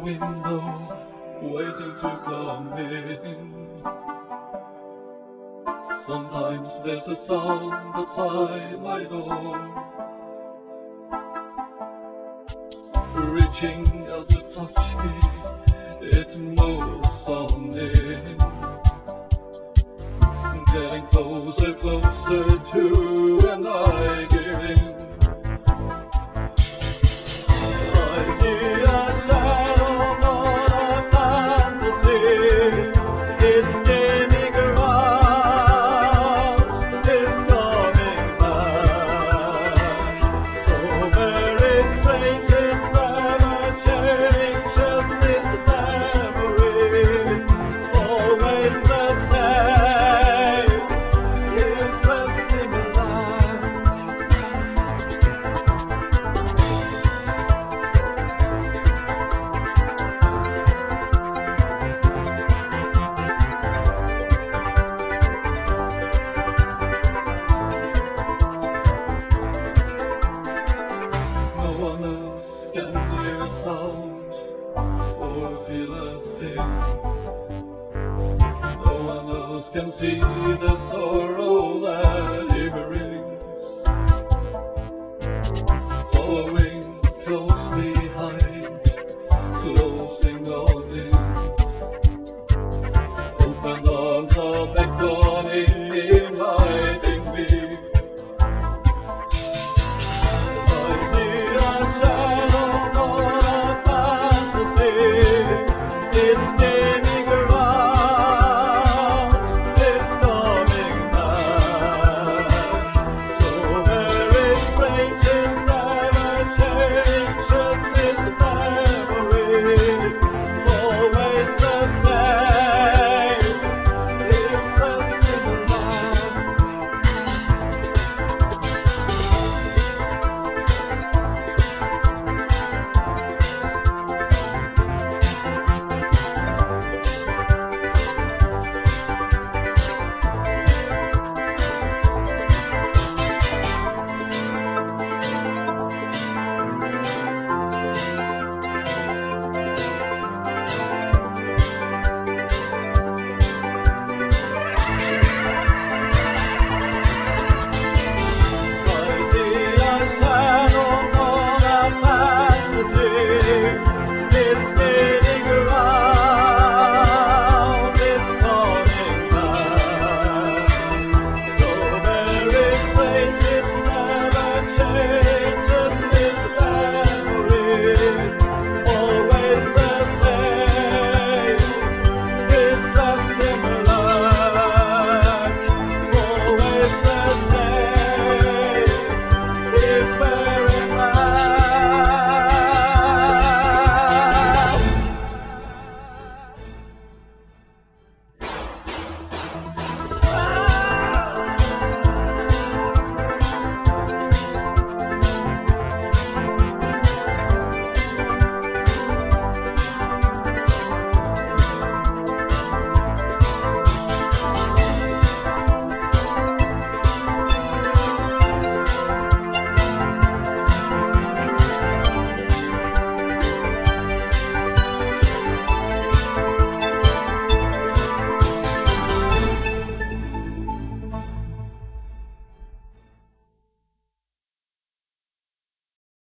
window, waiting to come in. Sometimes there's a sound outside my door, reaching out to touch me, it moves on in, getting closer, closer to, and I give in. I see a shadow, not a fantasy, it's gaining ground, it's coming back. So very strange, it never changes its memory, always the same, it's resting alive. No one else can hear a sound or feel a thing. No one else can see